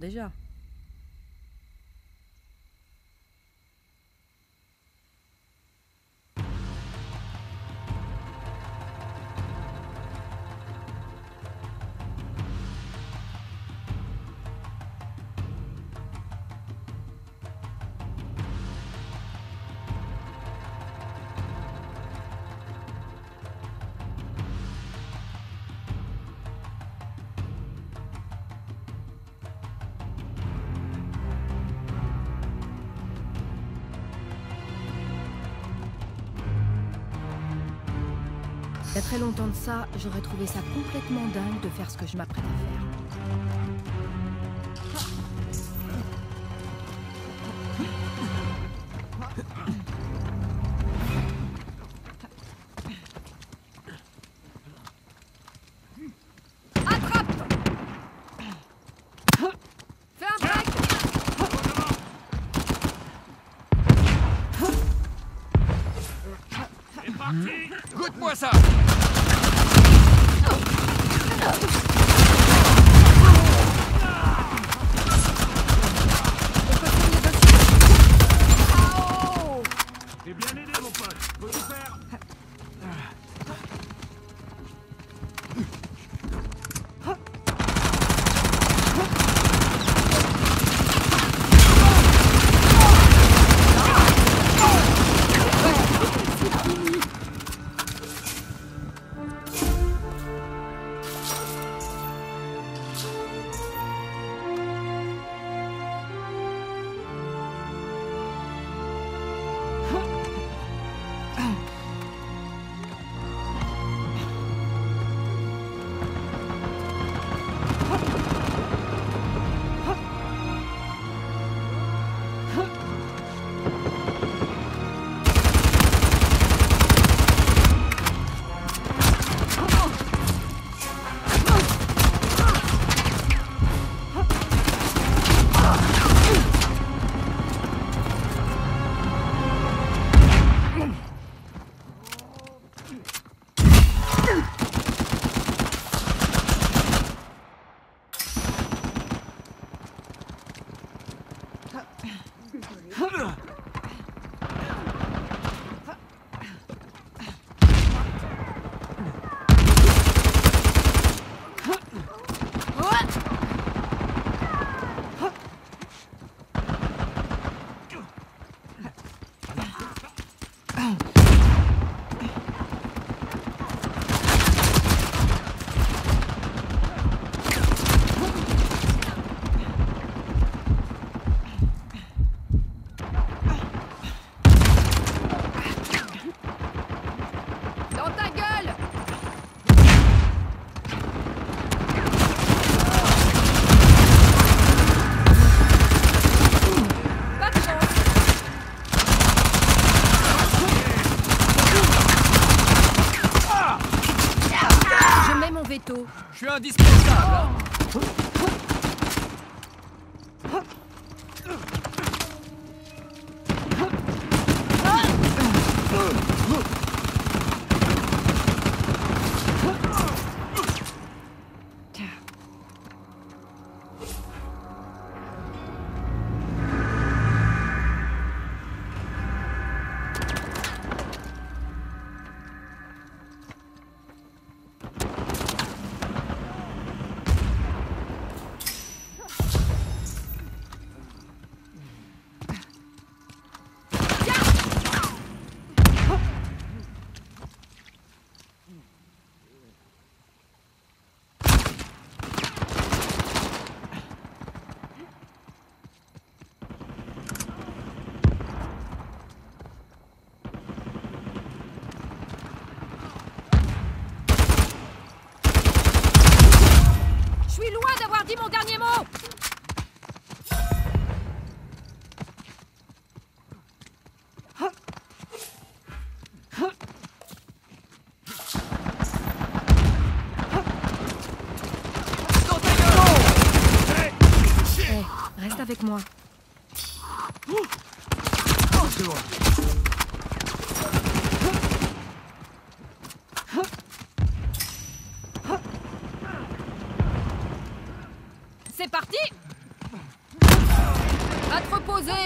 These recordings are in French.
déjà. Il y a très longtemps de ça, j'aurais trouvé ça complètement dingue de faire ce que je m'apprête à faire. Goûte-moi ça! T'es bien aidé, mon pote. Faut tout faire. Je suis indispensable, hein. Dis mon dernier mot! Hey, reste avec moi. C'est parti! Exposé!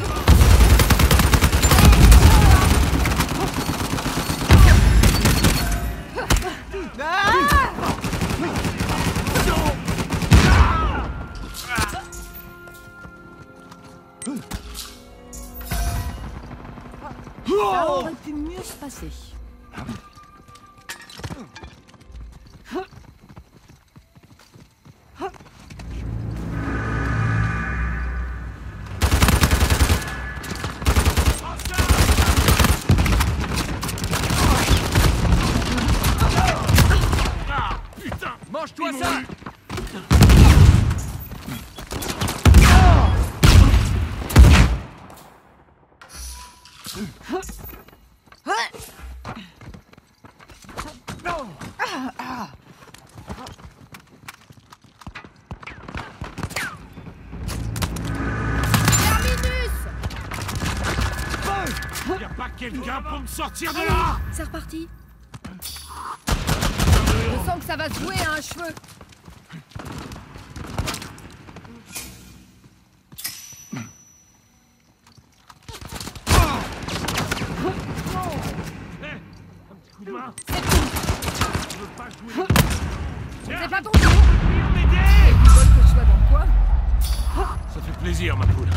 Ça aurait pu mieux se passer. Mange-toi ça! Y'a pas quelqu'un pour me sortir de là? C'est reparti. Je sens que ça va se jouer à un cheveu. Hé, un petit coup de main. C'est tout. Je veux pas jouer. C'est pas ton tour. Viens m'aider! Ils veulent que je sois dans le coin. Ça fait plaisir, ma poule.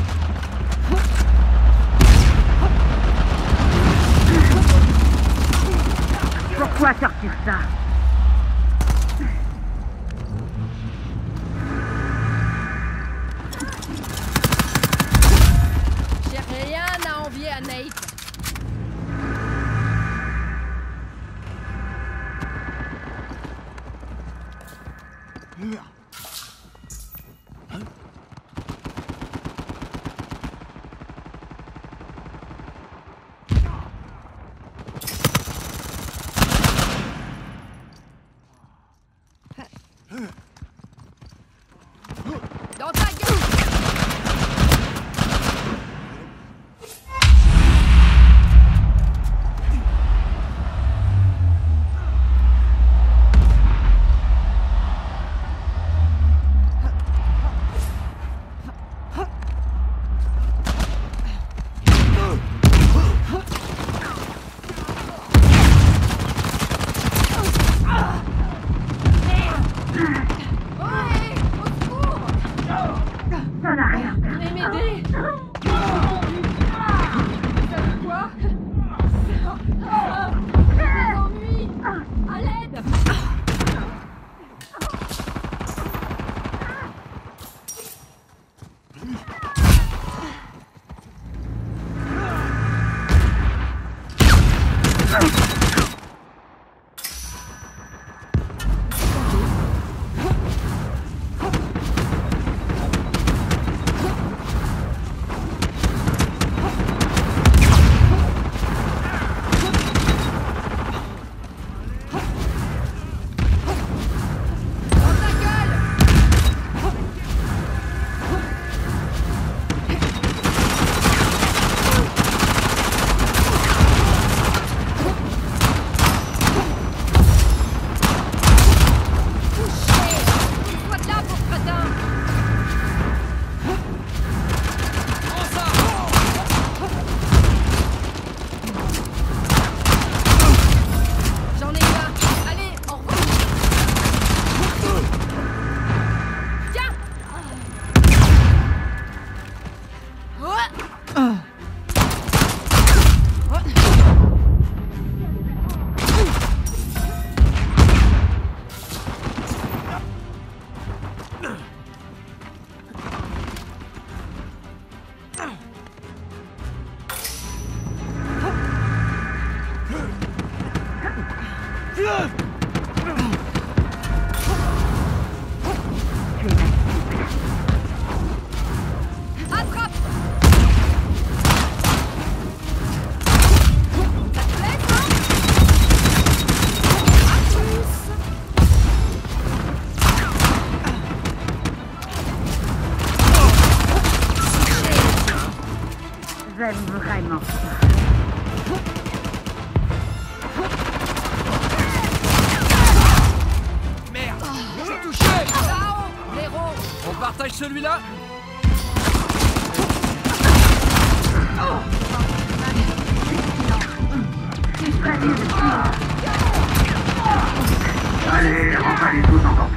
Pourquoi sortir ça? J'ai rien à envier à Nate. Dans ta gueule! Ça n'a rien. Venez m'aider! Quoi? Des ennuis! À l'aide! J'aime vraiment ça. Merde! Je suis touché! Là-haut, Nero! On partage celui-là? Allez, rends pas les choses encore